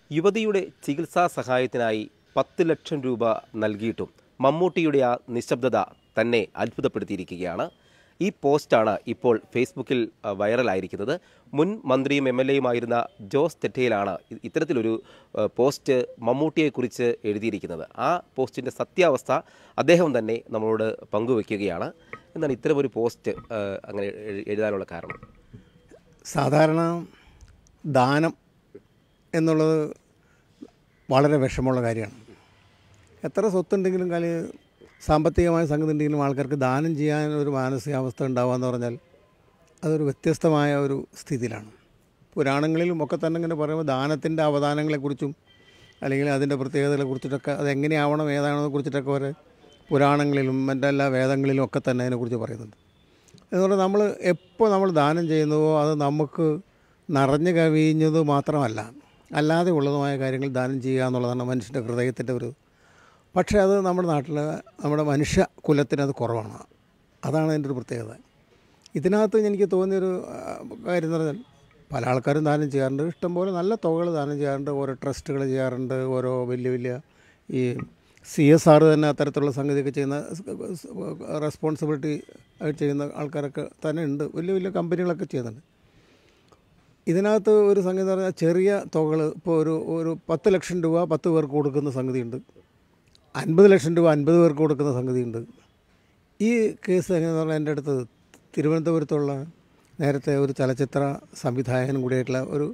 യുവതിയുടെ ചികിത്സാ സഹായത്തിനായി 10 ലക്ഷം രൂപ നൽകിയിട്ടും മമ്മൂട്ടിയുടെ ആ നിശബ്ദത തന്നെ അത്ഭുതപ്പെടുത്തിയിരിക്കുകയാണ്. ഈ പോസ്റ്റാണ് ഇപ്പോൾ ഫേസ്ബുക്കിൽ വൈറലായിരിക്കുന്നത്. മുൻ മന്ത്രിയും MLA-യുമായിരുന്ന ജോസ് തെറ്റയിലാണ് ഇത്തരത്തിലൊരു പോസ്റ്റ് മമ്മൂട്ടിയെക്കുറിച്ച് എഴുതിയിരിക്കുന്നത്. ആ പോസ്റ്റിൻ്റെ സത്യാവസ്ഥ അദ്ദേഹം തന്നെ നമ്മളോട് പങ്കുവയ്ക്കുകയാണ്. എന്താണ് ഇത്തരമൊരു പോസ്റ്റ് അങ്ങനെ എഴുതാനുള്ള കാരണം? സാധാരണ ദാനം എന്നുള്ളത് വളരെ വിഷമമുള്ള കാര്യമാണ്. എത്ര സ്വത്തുണ്ടെങ്കിലും സാമ്പത്തികമായ സംഗതി ഉണ്ടെങ്കിലും ആൾക്കാർക്ക് ദാനം ചെയ്യാനൊരു മാനസികാവസ്ഥ ഉണ്ടാവുക എന്ന് പറഞ്ഞാൽ അതൊരു വ്യത്യസ്തമായ ഒരു സ്ഥിതിയിലാണ്. പുരാണങ്ങളിലും ഒക്കെ തന്നെ ഇങ്ങനെ പറയുമ്പോൾ ദാനത്തിൻ്റെ അവദാനങ്ങളെക്കുറിച്ചും അല്ലെങ്കിൽ അതിൻ്റെ പ്രത്യേകതകളെക്കുറിച്ചിട്ടൊക്കെ അതെങ്ങനെയാവണം ഏതാണെന്നെ കുറിച്ചിട്ടൊക്കെ വരെ പുരാണങ്ങളിലും മറ്റെല്ലാ വേദങ്ങളിലും ഒക്കെ തന്നെ അതിനെക്കുറിച്ച് പറയുന്നുണ്ട്. അതുകൊണ്ട് നമ്മൾ ദാനം ചെയ്യുന്നുവോ അത് നമുക്ക് നിറഞ്ഞു കവിഞ്ഞത് മാത്രമല്ല, അല്ലാതെ ഉള്ളതുമായ കാര്യങ്ങൾ ദാനം ചെയ്യുക എന്നുള്ളതാണ് മനുഷ്യൻ്റെ ഹൃദയത്തിൻ്റെ ഒരു. പക്ഷേ അത് നമ്മുടെ നാട്ടിൽ നമ്മുടെ മനുഷ്യ കുലത്തിനത് കുറവാണ്. അതാണ് അതിൻ്റെ ഒരു പ്രത്യേകത. ഇതിനകത്ത് എനിക്ക് തോന്നിയൊരു കാര്യം എന്ന് പറഞ്ഞാൽ പല ആൾക്കാരും ദാനം ചെയ്യാറുണ്ട്, ഇഷ്ടംപോലെ നല്ല തുകകൾ ദാനം ചെയ്യാറുണ്ട്, ഓരോ ട്രസ്റ്റുകൾ ചെയ്യാറുണ്ട്, ഓരോ വലിയ ഈ CSR തന്നെ അത്തരത്തിലുള്ള സംഗതിയൊക്കെ ചെയ്യുന്ന റെസ്പോൺസിബിലിറ്റി ചെയ്യുന്ന ആൾക്കാരൊക്കെ തന്നെ ഉണ്ട്, വലിയ കമ്പനികളൊക്കെ ചെയ്യുന്നുണ്ട്. ഇതിനകത്ത് ഒരു സംഗതി എന്ന് പറഞ്ഞാൽ ചെറിയ തുകകൾ, ഇപ്പോൾ ഒരു 10 ലക്ഷം രൂപ 10 പേർക്ക് കൊടുക്കുന്ന സംഗതിയുണ്ട്, 50 ലക്ഷം രൂപ 50 പേർക്ക് കൊടുക്കുന്ന സംഗതിയുണ്ട്. ഈ കേസ് എങ്ങനെയെന്ന് പറഞ്ഞാൽ എൻ്റെ അടുത്ത് തിരുവനന്തപുരത്തുള്ള നേരത്തെ ഒരു ചലച്ചിത്ര സംവിധായകനും കൂടിയായിട്ടുള്ള ഒരു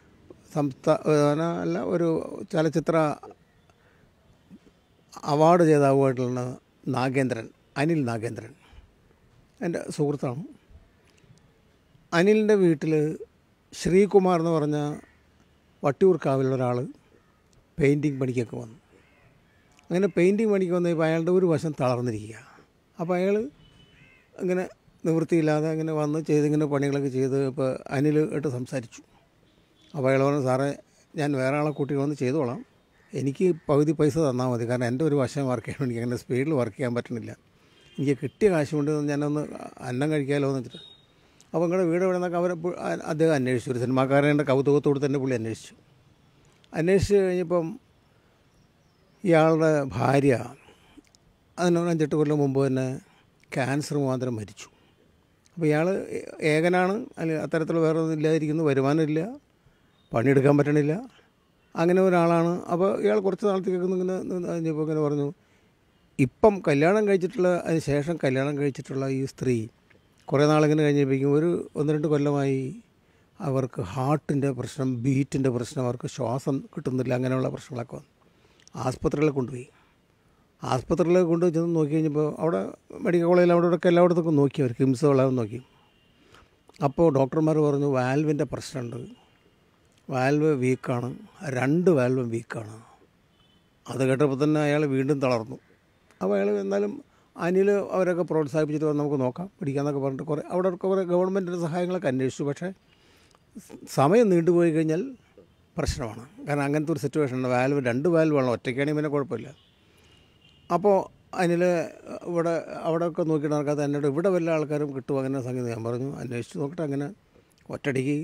ഒരു ചലച്ചിത്ര അവാർഡ് ജേതാവുമായിട്ടുള്ള അനിൽ നാഗേന്ദ്രൻ എൻ്റെ സുഹൃത്താണ്. അനിലിൻ്റെ വീട്ടിൽ ശ്രീകുമാർ എന്ന് പറഞ്ഞ വട്ടിയൂർക്കാവിലുള്ള ഒരാൾ പെയിൻറ്റിങ് പണിക്കൊക്കെ വന്നു. അങ്ങനെ പെയിൻറ്റിങ് പണിക്ക് വന്നപ്പോൾ അയാളുടെ ഒരു വശം തളർന്നിരിക്കുക. അപ്പോൾ അയാൾ ഇങ്ങനെ നിവൃത്തിയില്ലാതെ അങ്ങനെ വന്ന് ഇങ്ങനെ പണികളൊക്കെ ചെയ്ത് ഇപ്പോൾ അനിലായിട്ട് സംസാരിച്ചു. അപ്പോൾ അയാൾ പറഞ്ഞു, സാറേ ഞാൻ വേറെ ആളെ കൂട്ടി വന്ന് ചെയ്തോളാം, എനിക്ക് പകുതി പൈസ തന്നാൽ മതി, കാരണം എൻ്റെ ഒരു വശം വർക്ക് ചെയ്യണം, എനിക്ക് അങ്ങനെ സ്പീഡിൽ വർക്ക് ചെയ്യാൻ പറ്റണില്ല, എനിക്ക് കിട്ടിയ കാശ് കൊണ്ട് ഞാനൊന്ന് അന്നം കഴിക്കാമല്ലോ എന്ന് വെച്ചിട്ട്. അപ്പോൾ നിങ്ങളുടെ വീട് എവിടെ നിന്നൊക്കെ അദ്ദേഹം അന്വേഷിച്ചു. ഒരു സിനിമാക്കാരൻ്റെ കൗതുകത്തോട് തന്നെ പുള്ളി അന്വേഷിച്ച് കഴിഞ്ഞപ്പം ഇയാളുടെ ഭാര്യ അതിന് 5-8 കൊല്ലം മുമ്പ് തന്നെ ക്യാൻസർ മുഖാന്തരം മരിച്ചു. അപ്പോൾ ഇയാൾ ഏകനാണ്, അല്ലെങ്കിൽ അത്തരത്തിലുള്ള വേറെ ഒന്നും ഇല്ലാതിരിക്കുന്നു, വരുമാനമില്ല, പണിയെടുക്കാൻ പറ്റണില്ല, അങ്ങനെ ഒരാളാണ്. അപ്പോൾ ഇയാൾ കുറച്ച് നാളത്തേക്ക് ഇങ്ങനെ കഴിഞ്ഞപ്പോൾ ഇങ്ങനെ പറഞ്ഞു, ഇപ്പം അതിന് ശേഷം കല്യാണം കഴിച്ചിട്ടുള്ള ഈ സ്ത്രീ കുറേ നാളിങ്ങനെ കഴിഞ്ഞപ്പോഴേക്കും 1-2 കൊല്ലമായി അവർക്ക് ഹാർട്ടിൻ്റെ പ്രശ്നം, ബീറ്റിൻ്റെ പ്രശ്നം, അവർക്ക് ശ്വാസം കിട്ടുന്നില്ല, അങ്ങനെയുള്ള പ്രശ്നങ്ങളൊക്കെ വന്നു. ആസ്പത്രികളിൽ കൊണ്ടുപോയി ചെന്ന് നോക്കി കഴിഞ്ഞപ്പോൾ അവിടെ മെഡിക്കൽ കോളേജിൽ ഇവിടെയൊക്കെ എല്ലായിടത്തും നോക്കി, അവർ കിംസ് എല്ലാം നോക്കി. അപ്പോൾ ഡോക്ടർമാർ പറഞ്ഞു വാൽവിൻ്റെ പ്രശ്നമുണ്ട്, വാൽവ് വീക്കാണ്, 2 വാൽവും വീക്കാണ്. അത് കേട്ടപ്പോൾ തന്നെ അയാൾ വീണ്ടും തളർന്നു. അപ്പോൾ അയാൾ എന്നാലും അനിൽ അവരൊക്കെ പ്രോത്സാഹിപ്പിച്ചിട്ട് നമുക്ക് നോക്കാം പിടിക്കാമെന്നൊക്കെ പറഞ്ഞിട്ട് കുറേ ഗവൺമെൻറ്റിൻ്റെ സഹായങ്ങളൊക്കെ അന്വേഷിച്ചു. പക്ഷേ സമയം നീണ്ടുപോയി കഴിഞ്ഞാൽ പ്രശ്നമാണ്, കാരണം അങ്ങനത്തെ ഒരു സിറ്റുവേഷനുണ്ട്. 2 വാൽവ് വേണം, ഒറ്റയ്ക്കാണെങ്കിൽ പിന്നെ കുഴപ്പമില്ല. അപ്പോൾ അനിൽ അവിടെയൊക്കെ നോക്കിയിട്ട് നടക്കാത്ത എന്നോട് ഇവിടെ വല്ല ആൾക്കാരും കിട്ടും അങ്ങനെ സംഗതി ഞാൻ പറഞ്ഞു, അന്വേഷിച്ച് നോക്കട്ടെ. അങ്ങനെ ഒറ്റയടിക്ക്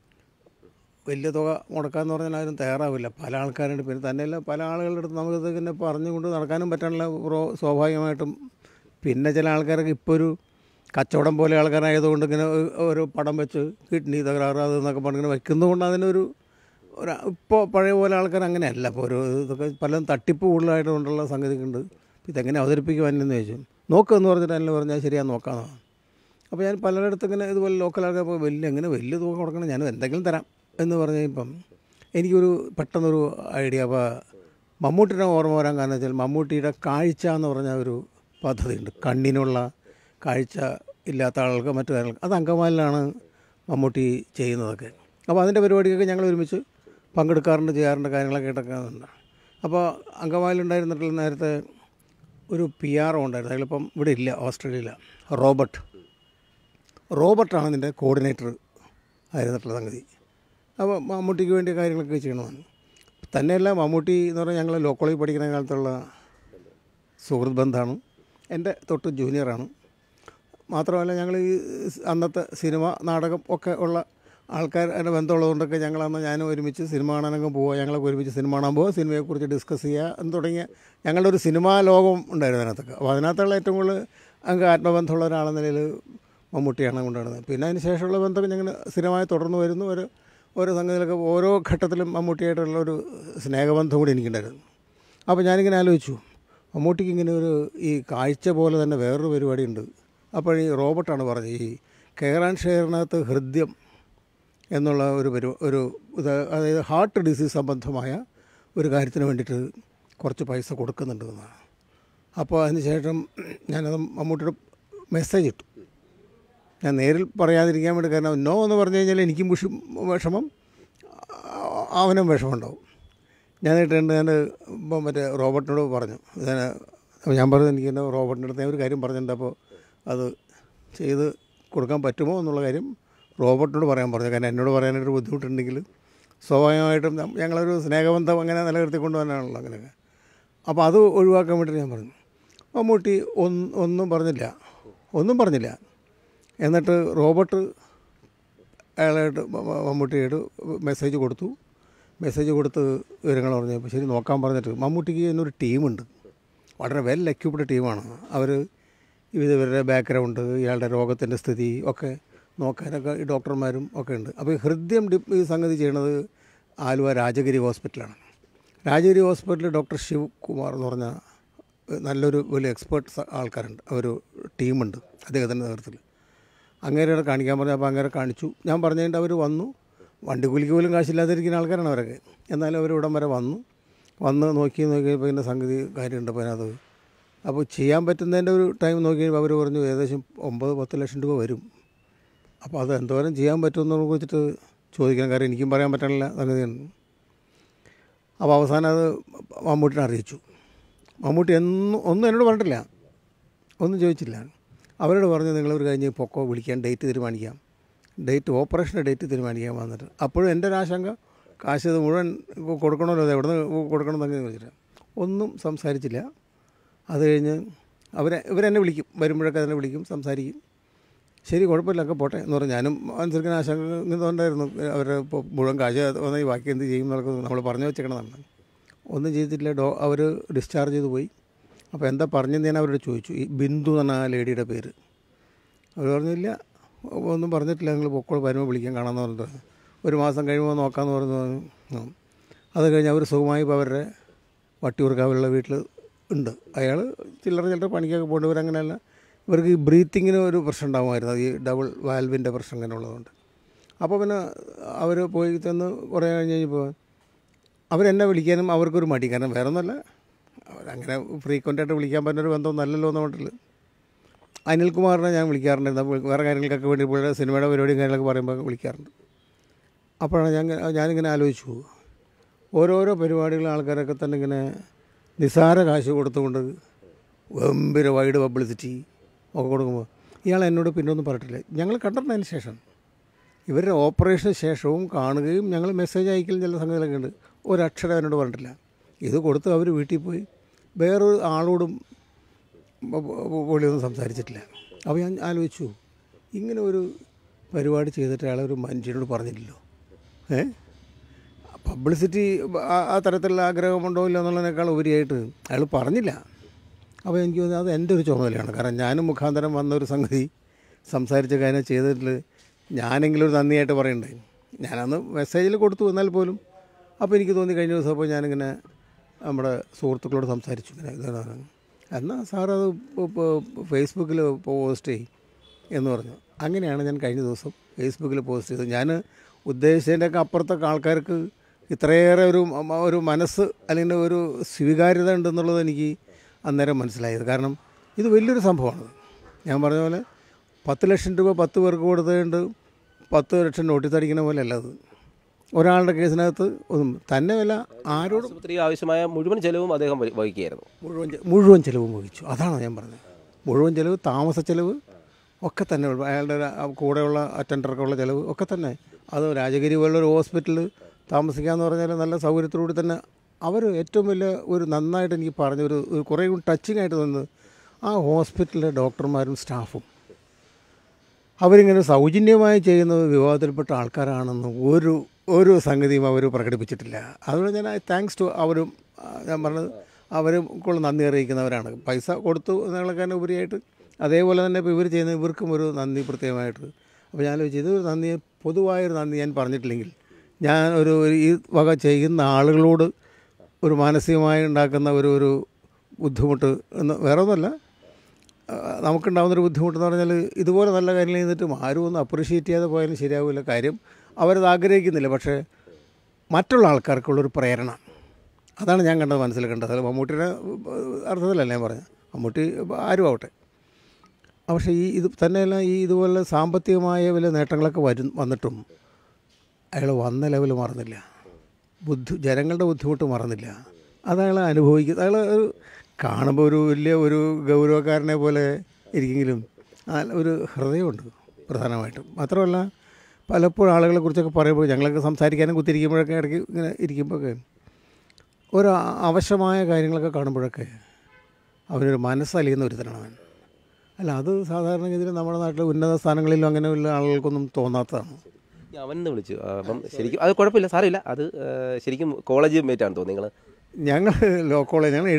വലിയ തുക മുടക്കാമെന്ന് പറഞ്ഞാൽ ആരും തയ്യാറാവില്ല, പല ആൾക്കാരുണ്ട്. പിന്നെ തന്നെയല്ല പല ആളുകളുടെ അടുത്ത് നമുക്കിത് ഇങ്ങനെ പറഞ്ഞുകൊണ്ട് നടക്കാനും പറ്റാനുള്ള സ്വാഭാവികമായിട്ടും. പിന്നെ ചില ആൾക്കാരൊക്കെ ഇപ്പോൾ ഒരു കച്ചവടം പോലെ ആൾക്കാരായതുകൊണ്ട് ഇങ്ങനെ ഒരു പടം വെച്ച് കിഡ്നി തകരാറ് അതെന്നൊക്കെ പറഞ്ഞിങ്ങനെ വയ്ക്കുന്നതുകൊണ്ട് അതിനൊരു ഇപ്പോൾ പഴയ പോലെ ആൾക്കാർ അങ്ങനെയല്ല. ഇപ്പോൾ ഇതൊക്കെ പലതും തട്ടിപ്പ് കൂടുതലായിട്ടുകൊണ്ടുള്ള സംഗതിക്കുണ്ട്. ഇതെങ്ങനെ അവതരിപ്പിക്കുവാനെന്ന് ചോദിച്ചു. നോക്കുമെന്ന് പറഞ്ഞിട്ട് എന്നെ പറഞ്ഞാൽ ശരിയാ നോക്കാമെന്നാണ്. അപ്പോൾ ഞാൻ പലയിടത്തും ഇങ്ങനെ ഇതുപോലെ ലോക്കൽ ആൾക്കാർ ഇപ്പോൾ വലിയ തുക കൊടുക്കണം, ഞാൻ എന്തെങ്കിലും തരാം എന്ന് പറഞ്ഞ് ഇപ്പം എനിക്കൊരു പെട്ടെന്നൊരു ഐഡിയ. അപ്പോൾ മമ്മൂട്ടിയുടെ ഓർമ്മ വരാൻ കാരണം വെച്ചാൽ മമ്മൂട്ടിയുടെ കാഴ്ച എന്ന് പറഞ്ഞ ഒരു പദ്ധതിയുണ്ട്, കണ്ണിനുള്ള കാഴ്ച ഇല്ലാത്ത ആളുകൾക്ക് മറ്റു കാര്യങ്ങൾക്ക്. അത് അങ്കമാലിലാണ് മമ്മൂട്ടി ചെയ്യുന്നതൊക്കെ. അപ്പോൾ അതിൻ്റെ പരിപാടിക്കൊക്കെ ഞങ്ങൾ ഒരുമിച്ച് പങ്കെടുക്കാറുണ്ട്, ചെയ്യാറുണ്ട്, കാര്യങ്ങളൊക്കെ കേട്ടൊക്കെയുണ്ട്. അപ്പോൾ അങ്കമാലിലുണ്ടായിരുന്നിട്ടുള്ള നേരത്തെ ഒരു PRO ഉണ്ടായിരുന്നു, അയാളിപ്പം ഇവിടെ ഇല്ല, ഓസ്ട്രേലിയയിലാണ്, റോബർട്ടാണ് ഇതിൻ്റെ കോർഡിനേറ്റർ ആയിരുന്നിട്ടുള്ള സംഗതി. അപ്പോൾ മമ്മൂട്ടിക്ക് വേണ്ടിയ കാര്യങ്ങളൊക്കെ ചെയ്യണമെന്ന് തന്നെയല്ല. മമ്മൂട്ടി എന്ന് പറഞ്ഞാൽ ഞങ്ങൾ ലോ കോളേജിൽ പഠിക്കുന്ന കാലത്തുള്ള സുഹൃത്ത് ബന്ധമാണ്, എൻ്റെ തൊട്ട് ജൂനിയറാണ്. മാത്രമല്ല ഞങ്ങൾ ഈ അന്നത്തെ സിനിമ നാടകം ഒക്കെ ഉള്ള ആൾക്കാരുടെ ബന്ധമുള്ളതുകൊണ്ടൊക്കെ ഞങ്ങളന്ന് ഞാനും ഒരുമിച്ച് സിനിമ കാണാനൊക്കെ പോവുക, ഞങ്ങളൊക്കെ ഒരുമിച്ച് സിനിമ കാണാൻ പോവുക, സിനിമയെക്കുറിച്ച് ഡിസ്കസ് ചെയ്യുക എന്ന് തുടങ്ങിയ ഞങ്ങളുടെ ഒരു സിനിമാ ലോകം ഉണ്ടായിരുന്നു അതിനകത്തൊക്കെ. അപ്പോൾ അതിനകത്തുള്ള ഏറ്റവും കൂടുതൽ അങ്ങ് ആത്മബന്ധമുള്ള ഒരാളെന്ന നിലയിൽ മമ്മൂട്ടിയാണ് കൊണ്ടുവരുന്നത്. പിന്നെ അതിന് ശേഷമുള്ള ബന്ധം ഞങ്ങൾ സ്ഥിരമായി തുടർന്ന് വരുന്നു. ഓരോ സംഗതിയിലൊക്കെ ഓരോ ഘട്ടത്തിലും മമ്മൂട്ടിയായിട്ടുള്ളൊരു സ്നേഹബന്ധം കൂടി എനിക്കുണ്ടായിരുന്നു. അപ്പോൾ ഞാനിങ്ങനെ ആലോചിച്ചു, മമ്മൂട്ടിക്ക് ഇങ്ങനെ ഈ കാഴ്ച പോലെ തന്നെ വേറൊരു പരിപാടിയുണ്ട്. അപ്പോൾ ഈ റോബർട്ടാണ് പറഞ്ഞത്, ഈ കെയർ ആൻഡ് ഷെയറിനകത്ത് ഹൃദയം എന്നുള്ള അതായത് ഹാർട്ട് ഡിസീസ് സംബന്ധമായ ഒരു കാര്യത്തിന് വേണ്ടിയിട്ട് കുറച്ച് പൈസ കൊടുക്കുന്നുണ്ട് എന്നാണ്. അപ്പോൾ അതിന് ശേഷം ഞാനത് മമ്മൂട്ടിയുടെ മെസ്സേജ് ഇട്ടു. ഞാൻ നേരിൽ പറയാതിരിക്കാൻ വേണ്ടി, കാരണം നോ എന്ന് പറഞ്ഞു കഴിഞ്ഞാൽ എനിക്കും വിഷമം, അവനും വിഷമമുണ്ടാവും. ഞാൻ ഇപ്പം മറ്റേ റോബർട്ടിനോട് പറഞ്ഞു, ഞാൻ പറഞ്ഞു എനിക്ക് എൻ്റെ റോബർട്ടിൻ്റെ അടുത്ത് ഞാൻ ഒരു കാര്യം പറഞ്ഞിട്ടുണ്ട്, അപ്പോൾ അത് ചെയ്ത് കൊടുക്കാൻ പറ്റുമോ എന്നുള്ള കാര്യം റോബർട്ടിനോട് പറയാൻ പറഞ്ഞു. കാരണം എന്നോട് പറയാനായിട്ടൊരു ബുദ്ധിമുട്ടുണ്ടെങ്കിൽ സ്വാഭാവികമായിട്ടും ഞങ്ങളൊരു സ്നേഹബന്ധം അങ്ങനെ നിലനിർത്തിക്കൊണ്ട് വരാനാണല്ലോ അങ്ങനെയൊക്കെ. അപ്പോൾ അത് ഒഴിവാക്കാൻ വേണ്ടിയിട്ട് ഞാൻ പറഞ്ഞു. മമ്മൂട്ടി ഒന്നും പറഞ്ഞില്ല. എന്നിട്ട് റോബർട്ട് അയാളായിട്ട് മമ്മൂട്ടിയായിട്ട് മെസ്സേജ് കൊടുത്ത് വിവരങ്ങൾ പറഞ്ഞപ്പോൾ ശരി നോക്കാൻ പറഞ്ഞിട്ട്, മമ്മൂട്ടിക്ക് എന്നൊരു ടീമുണ്ട്, വളരെ വെൽ എക്യുപ്ഡ് ടീമാണ്. അവർ ഇവരുടെ ബാക്ക്ഗ്രൗണ്ട്, ഇയാളുടെ രോഗത്തിൻ്റെ സ്ഥിതി ഒക്കെ നോക്കാനൊക്കെ ഈ ഡോക്ടർമാരും ഒക്കെ ഉണ്ട്. അപ്പോൾ ഈ ഹൃദയം ഈ സംഗതി ചെയ്യണത് ആലുവ രാജഗിരി ഹോസ്പിറ്റലാണ്. രാജഗിരി ഹോസ്പിറ്റലിൽ ഡോക്ടർ ശിവകുമാർ എന്ന് പറഞ്ഞ നല്ലൊരു വലിയ എക്സ്പേർട്ട്സ് ആൾക്കാരുണ്ട്, ഒരു ടീമുണ്ട് അദ്ദേഹത്തിൻ്റെ നേതൃത്വത്തിൽ. അങ്ങേരെ കാണിക്കാൻ പറഞ്ഞു. അപ്പോൾ അങ്ങേരെ കാണിച്ചു. ഞാൻ പറഞ്ഞതിൻ്റെ അവർ വന്നു. വണ്ടി കൂലിക്ക് പോലും കാശില്ലാതിരിക്കുന്ന ആൾക്കാരാണ് അവരൊക്കെ. എന്നാലും അവർ ഇവിടം വരെ വന്ന് നോക്കിയപ്പോൾ ഇതിൻ്റെ സംഗതി കാര്യമുണ്ട്. അപ്പോൾ അതിനകത്ത് അപ്പോൾ ചെയ്യാൻ പറ്റുന്നതിൻ്റെ ഒരു ടൈം നോക്കിയപ്പോൾ അവർ പറഞ്ഞു ഏകദേശം 9-10 ലക്ഷം രൂപ വരും. അപ്പോൾ അത് എന്തോരം ചെയ്യാൻ പറ്റുമെന്ന് കുറിച്ചിട്ട് ചോദിക്കണം, കാരണം എനിക്കും പറയാൻ പറ്റാനുള്ള സംഗതിയാണ്. അപ്പോൾ അവസാനം അത് മമ്മൂട്ടിനെ അറിയിച്ചു. മമ്മൂട്ടി ഒന്നും എന്നോട് പറഞ്ഞിട്ടില്ല, ഒന്നും ചോദിച്ചില്ല. അവരോട് പറഞ്ഞു നിങ്ങളൊരു കഴിഞ്ഞ് പൊക്കോ, വിളിക്കാൻ ഡേറ്റ് തീരുമാനിക്കാം, ഓപ്പറേഷൻ്റെ ഡേറ്റ് തീരുമാനിക്കാൻ വന്നിട്ട്. അപ്പോഴും എൻ്റെ ഒരു ആശങ്ക, കാശ് ഇത് മുഴുവൻ കൊടുക്കണമല്ലോ, അത് എവിടെ നിന്ന് കൊടുക്കണം എന്നൊക്കെ ചോദിച്ചിട്ട് ഒന്നും സംസാരിച്ചില്ല. അത് കഴിഞ്ഞ് ഇവരെന്നെ വിളിക്കും, വരുമ്പോഴൊക്കെ അതിനെ വിളിക്കും, സംസാരിക്കും. ശരി കുഴപ്പമില്ല, ഒക്കെ പോട്ടെ എന്ന് പറഞ്ഞു. ഞാനും അനുസരിക്കുന്ന ആശങ്ക ഇതുകൊണ്ടായിരുന്നു. അവരെ ഇപ്പോൾ മുഴുവൻ കാശ് വന്നാൽ ഈ ബാക്കി എന്ത് ചെയ്യും എന്നൊക്കെ നമ്മൾ പറഞ്ഞു വെച്ചേക്കണമെന്നാണ്. ഒന്നും ചെയ്തിട്ടില്ല. അവർ ഡിസ്ചാർജ് ചെയ്ത് പോയി. അപ്പോൾ എന്താ പറഞ്ഞെന്ന് ഞാൻ അവരോട് ചോദിച്ചു. ഈ ബിന്ദു എന്ന് പറഞ്ഞ ആ ലേഡിയുടെ പേര്. അവർ പറഞ്ഞില്ല, ഒന്നും പറഞ്ഞിട്ടില്ല, നിങ്ങൾ പൊക്കോൾ വരുമ്പോൾ വിളിക്കാൻ കാണാമെന്ന് പറഞ്ഞിട്ട് ഒരു മാസം കഴിയുമ്പോൾ നോക്കാമെന്ന് പറഞ്ഞു. അത് കഴിഞ്ഞ് അവർ സുഖമായി ഇപ്പോൾ അവരുടെ വട്ടിയൂർക്കാവിലുള്ള വീട്ടിൽ ഉണ്ട്. അയാൾ ചില്ലറ പണിക്കൊക്കെ പോകേണ്ടവർ. അങ്ങനെയല്ല, ഇവർക്ക് ഈ ബ്രീത്തിങ്ങിന് ഒരു പ്രശ്നം ഉണ്ടാകുമായിരുന്നു, ഈ ഡബിൾ വാൽവിൻ്റെ പ്രശ്നം അങ്ങനെ ഉള്ളതുകൊണ്ട്. അപ്പോൾ പിന്നെ അവർ പോയി ചെന്ന് കുറേ കഴിഞ്ഞപ്പോൾ അവരെന്നെ വിളിക്കാനും അവർക്കൊരു മടി. കാരണം വേറെ ഒന്നുമല്ല, അവരങ്ങനെ ഫ്രീക്വൻ്റായിട്ട് വിളിക്കാൻ പറ്റുന്നൊരു ബന്ധം നല്ലല്ലോ എന്ന് പറഞ്ഞിട്ടില്ല. അനിൽകുമാറിനെ ഞാൻ വിളിക്കാറുണ്ട്, വേറെ കാര്യങ്ങൾക്കൊക്കെ വേണ്ടി പുള്ളിയുടെ സിനിമയുടെ പരിപാടിയും കാര്യങ്ങളൊക്കെ പറയുമ്പോൾ വിളിക്കാറുണ്ട്. അപ്പോഴാണ് ഞാനിങ്ങനെ ആലോചിച്ചു, ഓരോരോ പരിപാടികൾ ആൾക്കാരൊക്കെ തന്നെ ഇങ്ങനെ നിസ്സാര കാശ് കൊടുത്തുകൊണ്ട് ഗംഭീര വൈഡ് പബ്ലിസിറ്റി ഒക്കെ കൊടുക്കുമ്പോൾ ഇയാൾ എന്നോട് പിന്നെ ഒന്നും പറഞ്ഞിട്ടില്ല. ഞങ്ങൾ കണ്ടിട്ടതിന് ശേഷം ഇവരുടെ ഓപ്പറേഷന് ശേഷവും കാണുകയും ഞങ്ങൾ മെസ്സേജ് അയക്കലും ചില സംഗതികളൊക്കെ ഉണ്ട്. ഒരക്ഷരം എന്നോട് പറഞ്ഞിട്ടില്ല. ഇത് കൊടുത്ത് അവർ വീട്ടിൽ പോയി വേറൊരു ആളോടും പൊളിയൊന്നും സംസാരിച്ചിട്ടില്ല. അപ്പോൾ ഞാൻ ആലോചിച്ചു, ഇങ്ങനെ ഒരു പരിപാടി ചെയ്തിട്ട് അയാളൊരു മനുഷ്യനോട് പറഞ്ഞില്ലല്ലോ. പബ്ലിസിറ്റി ആ തരത്തിലുള്ള ആഗ്രഹമുണ്ടോ ഇല്ല എന്നുള്ളതിനേക്കാൾ ഉപരിയായിട്ട് അയാൾ പറഞ്ഞില്ല. അപ്പോൾ എനിക്ക് തോന്നുന്നത് അത് എൻ്റെ ഒരു ചുമതലയാണ്. കാരണം ഞാനും മുഖാന്തരം വന്നൊരു സംഗതി സംസാരിച്ച കാര്യം ചെയ്തിട്ടിൽ ഞാനെങ്കിലും ഒരു നന്ദിയായിട്ട് പറയണ്ടേ. ഞാനന്ന് മെസ്സേജിൽ കൊടുത്തു എന്നാൽ പോലും. അപ്പോൾ എനിക്ക് തോന്നി കഴിഞ്ഞ ദിവസം അപ്പോൾ ഞാനിങ്ങനെ നമ്മുടെ സുഹൃത്തുക്കളോട് സംസാരിച്ചു, ഇങ്ങനെ ഇതാണ് എന്നാൽ സാറത് ഫേസ്ബുക്കിൽ പോസ്റ്റ് ചെയ്യും എന്ന് പറഞ്ഞു. അങ്ങനെയാണ് ഞാൻ കഴിഞ്ഞ ദിവസം ഫേസ്ബുക്കിൽ പോസ്റ്റ് ചെയ്തത്. ഞാൻ ഉദ്ദേശിച്ചതിൻ്റെയൊക്കെ അപ്പുറത്തൊക്കെ ആൾക്കാർക്ക് ഇത്രയേറെ ഒരു മനസ്സ് അല്ലെങ്കിൽ ഒരു സ്വീകാര്യത ഉണ്ടെന്നുള്ളത് എനിക്ക് അന്നേരം മനസ്സിലായത്. കാരണം ഇത് വലിയൊരു സംഭവമാണ്. ഞാൻ പറഞ്ഞ പോലെ 10 ലക്ഷം രൂപ 10 പേർക്ക് കൊടുത്തുകൊണ്ട് 10 ലക്ഷം നോട്ടീസ് അടിക്കുന്ന പോലെ അല്ല അത്. ഒരാളുടെ കേസിനകത്ത് ഒന്നും തന്നെ വല്ല ആരോടും ആവശ്യമായ മുഴുവൻ ചെലവും അദ്ദേഹം വഹിക്കുകയായിരുന്നു. മുഴുവൻ ചെലവും വഹിച്ചു. അതാണ് ഞാൻ പറഞ്ഞത്. മുഴുവൻ ചെലവ്, താമസ ചെലവ് ഒക്കെ തന്നെ, അയാളുടെ കൂടെയുള്ള അറ്റൻഡർക്കുള്ള ചിലവ് ഒക്കെ തന്നെ. അത് രാജഗിരി പോലുള്ളൊരു ഹോസ്പിറ്റലിൽ താമസിക്കാമെന്ന് പറഞ്ഞാൽ നല്ല സൗകര്യത്തോടുകൂടി തന്നെ അവർ ഏറ്റവും വലിയ ഒരു നന്നായിട്ട് എനിക്ക് പറഞ്ഞ ഒരു കുറേ കൂടി ടച്ചിങ് ആയിട്ട് തോന്നുന്നത് ആ ഹോസ്പിറ്റലിലെ ഡോക്ടർമാരും സ്റ്റാഫും അവരിങ്ങനെ സൗജന്യമായി ചെയ്യുന്നത് വിവാദത്തിൽപ്പെട്ട ആൾക്കാരാണെന്ന് ഒരു സംഗതിയും അവർ പ്രകടിപ്പിച്ചിട്ടില്ല. അതുകൊണ്ട് ഞാൻ താങ്ക്സ് ടു അവരും, ഞാൻ പറഞ്ഞത് അവർക്കുള്ള നന്ദി അറിയിക്കുന്നവരാണ്. പൈസ കൊടുത്തു എന്നുള്ളതിനെ ഉപരിയായിട്ട് അതേപോലെ തന്നെ ഇപ്പോൾ ഇവർ ചെയ്യുന്ന ഇവർക്കും ഒരു നന്ദി പ്രത്യേകമായിട്ട്. അപ്പോൾ ഞാൻ ഇതൊരു നന്ദി, പൊതുവായൊരു നന്ദി ഞാൻ പറഞ്ഞിട്ടില്ലെങ്കിൽ ഞാൻ ഈ വക ചെയ്യുന്ന ആളുകളോട് ഒരു മാനസികമായി ഉണ്ടാക്കുന്ന ഒരു ബുദ്ധിമുട്ട് എന്ന് വേറെ ഒന്നുമല്ല, നമുക്കുണ്ടാകുന്നൊരു ബുദ്ധിമുട്ടെന്ന് പറഞ്ഞാൽ ഇതുപോലെ നല്ല കാര്യങ്ങൾ ചെയ്തിട്ടും ആരും ഒന്നും അപ്രീഷിയേറ്റ് ചെയ്യാതെ പോയാലും ശരിയാവില്ല. കാര്യം അവരത് ആഗ്രഹിക്കുന്നില്ല, പക്ഷേ മറ്റുള്ള ആൾക്കാർക്കുള്ളൊരു പ്രേരണ, അതാണ് ഞാൻ കണ്ടത്, മനസ്സിൽ കണ്ടത്. അത് മമ്മൂട്ടിയുടെ അർത്ഥത്തിലല്ല ഞാൻ പറഞ്ഞത്, മമ്മൂട്ടി ആരും ആവട്ടെ. പക്ഷേ ഇത് തന്നെയല്ല, ഇതുപോലെ സാമ്പത്തികമായ വലിയ നേട്ടങ്ങളൊക്കെ വന്നിട്ടും അയാൾ വന്ന ലെവൽ മറന്നില്ല, ജനങ്ങളുടെ ബുദ്ധിമുട്ട് മറന്നില്ല. അതയാൾ അനുഭവിക്കുന്നത്. അയാൾ കാണുമ്പോൾ ഒരു ഗൗരവക്കാരനെ പോലെ ഇരിക്കെങ്കിലും ഒരു ഹൃദയമുണ്ട് പ്രധാനമായിട്ടും. മാത്രമല്ല പലപ്പോഴും ആളുകളെക്കുറിച്ചൊക്കെ പറയുമ്പോൾ ഞങ്ങളൊക്കെ സംസാരിക്കാനും കുത്തിരിക്കുമ്പോഴൊക്കെ ഇടയ്ക്ക് ഇങ്ങനെ ഇരിക്കുമ്പോഴൊക്കെ ഒരു അവശമായ കാര്യങ്ങളൊക്കെ കാണുമ്പോഴൊക്കെ അവനൊരു മനസ്സലിയുന്ന ഒരുത്തനാണ് അവൻ. അല്ല, അത് സാധാരണഗതിയിൽ നമ്മുടെ നാട്ടിൽ ഉന്നത സ്ഥാനങ്ങളിലും അങ്ങനെയുള്ള ആളുകൾക്കൊന്നും തോന്നാത്തതാണ്. അവനെന്ന് വിളിച്ചു. അപ്പം ശരിക്കും അത് കുഴപ്പമില്ല, സാരമില്ല. അത് ശരിക്കും കോളേജ് മേറ്റാണ് തോന്നുന്നു നിങ്ങൾ. ഞങ്ങൾ ലോ കോളേജ്, ഞങ്ങൾ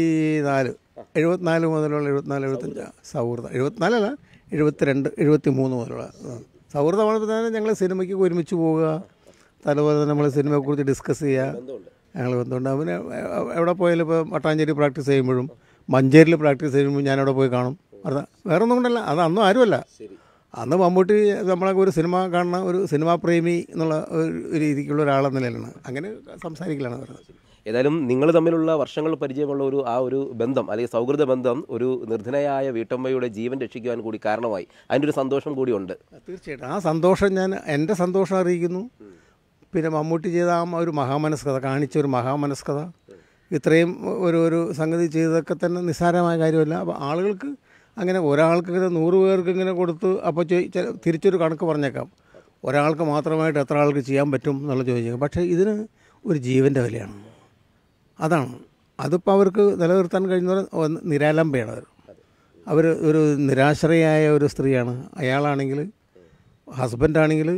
74 മുതലുള്ള 74-75 സൗഹൃദം, 74 72 73 മുതലുള്ള സൗഹൃദമാണ്. തന്നെ ഞങ്ങൾ സിനിമയ്ക്ക് ഒരുമിച്ച് പോവുക, അതുപോലെ തന്നെ നമ്മൾ സിനിമയെക്കുറിച്ച് ഡിസ്കസ് ചെയ്യുക, ഞങ്ങൾ ബന്ധമുണ്ട്. അവന് എവിടെ പോയാലും ഇപ്പോൾ മട്ടാഞ്ചേരി പ്രാക്ടീസ് ചെയ്യുമ്പോഴും മഞ്ചേരിയിൽ പ്രാക്ടീസ് ചെയ്യുമ്പോഴും ഞാനവിടെ പോയി കാണും. വേറെ ഒന്നും കൊണ്ടല്ല, അത് അന്നും ആരുമല്ല. അന്ന് മമ്മൂട്ടി നമ്മളൊക്കെ ഒരു സിനിമ കാണുന്ന ഒരു സിനിമാ പ്രേമി എന്നുള്ള ഒരു രീതിക്കുള്ള ഒരാളെന്ന നിലയിലാണ് അങ്ങനെ സംസാരിക്കലാണ് പറയുന്നത്. ഏതായാലും നിങ്ങൾ തമ്മിലുള്ള വർഷങ്ങൾ പരിചയമുള്ള ഒരു ബന്ധം, അല്ലെങ്കിൽ സൗഹൃദ ബന്ധം, ഒരു നിർധനയായ വീട്ടമ്മയുടെ ജീവൻ രക്ഷിക്കുവാൻ കൂടി കാരണമായി. അതിൻ്റെ ഒരു സന്തോഷം കൂടിയുണ്ട്. തീർച്ചയായിട്ടും ആ സന്തോഷം എൻ്റെ സന്തോഷം അറിയിക്കുന്നു. പിന്നെ മമ്മൂട്ടി ചെയ്ത ഒരു മഹാമനസ്കത, കാണിച്ചൊരു മഹാമനസ്കത, ഇത്രയും ഒരു സംഗതി ചെയ്തതൊക്കെ തന്നെ നിസ്സാരമായ കാര്യമല്ല. അപ്പോൾ ആളുകൾക്ക് അങ്ങനെ ഒരാൾക്ക് ഇങ്ങനെ 100 പേർക്ക് ഇങ്ങനെ കൊടുത്ത് അപ്പോൾ തിരിച്ചൊരു കണക്ക് പറഞ്ഞേക്കാം, ഒരാൾക്ക് മാത്രമായിട്ട് എത്ര ആൾക്ക് ചെയ്യാൻ പറ്റും എന്നുള്ളത് ചോദിച്ചേക്കാം. പക്ഷേ ഇതിന് ഒരു ജീവൻ്റെ വിലയാണ്. അതാണ് അതിപ്പോൾ അവർക്ക് നിലനിർത്താൻ കഴിയുന്നവർ നിരാലംബയാണ്. അവർ ഒരു നിരാശ്രയായ ഒരു സ്ത്രീയാണ്. അയാളാണെങ്കിൽ, ഹസ്ബൻഡാണെങ്കിൽ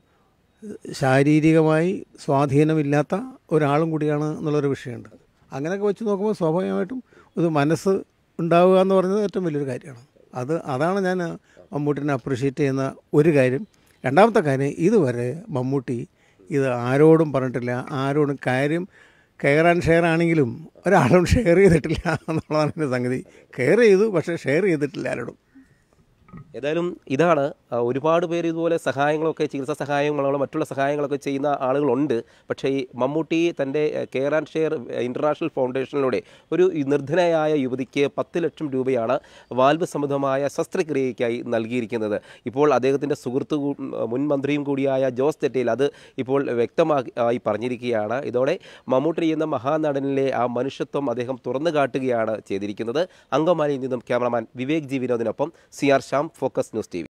ശാരീരികമായി സ്വാധീനമില്ലാത്ത ഒരാളും കൂടിയാണ് എന്നുള്ളൊരു വിഷയമുണ്ട്. അങ്ങനെയൊക്കെ വെച്ച് നോക്കുമ്പോൾ സ്വാഭാവികമായിട്ടും ഒരു മനസ്സ് ഉണ്ടാവുക എന്ന് പറയുന്നത് ഏറ്റവും വലിയൊരു കാര്യമാണ്. അതാണ് ഞാൻ മമ്മൂട്ടിനെ അപ്രീഷിയേറ്റ് ചെയ്യുന്ന ഒരു കാര്യം. രണ്ടാമത്തെ കാര്യം, ഇതുവരെ മമ്മൂട്ടി ഇത് ആരോടും പറഞ്ഞിട്ടില്ല. ആരോടും കാര്യം കെയർ ആൻഡ് ഷെയർ ആണെങ്കിലും ഒരാളും ഷെയർ ചെയ്തിട്ടില്ല എന്നുള്ളതാണ് എൻ്റെ സംഗതി. കെയർ ചെയ്തു, പക്ഷേ ഷെയർ ചെയ്തിട്ടില്ല ആരോടും. ഏതായാലും ഇതാണ്, ഒരുപാട് പേര് ഇതുപോലെ സഹായങ്ങളൊക്കെ, ചികിത്സാ സഹായങ്ങളോ മറ്റുള്ള സഹായങ്ങളൊക്കെ ചെയ്യുന്ന ആളുകളുണ്ട്. പക്ഷേ ഈ മമ്മൂട്ടി തൻ്റെ കെയർ ആൻഡ് ഷെയർ ഇൻ്റർനാഷണൽ ഫൗണ്ടേഷനിലൂടെ ഒരു നിർധനയായ യുവതിക്ക് 10 ലക്ഷം രൂപയാണ് വാൽവ് സംബന്ധമായ ശസ്ത്രക്രിയയ്ക്കായി നൽകിയിരിക്കുന്നത്. ഇപ്പോൾ അദ്ദേഹത്തിൻ്റെ സുഹൃത്തു, മുൻ മന്ത്രിയും കൂടിയായ ജോസ് തെറ്റയിൽ അത് ഇപ്പോൾ വ്യക്തമായി പറഞ്ഞിരിക്കുകയാണ്. ഇതോടെ മമ്മൂട്ടി ചെയ്യുന്ന മഹാനടനിലെ ആ മനുഷ്യത്വം അദ്ദേഹം തുറന്നു കാട്ടുകയാണ് ചെയ്തിരിക്കുന്നത്. അങ്കമാലിയിൽ നിന്നും ക്യാമറമാൻ വിവേക് ജി വിനോദിനൊപ്പം CR Shyam, focus news TV.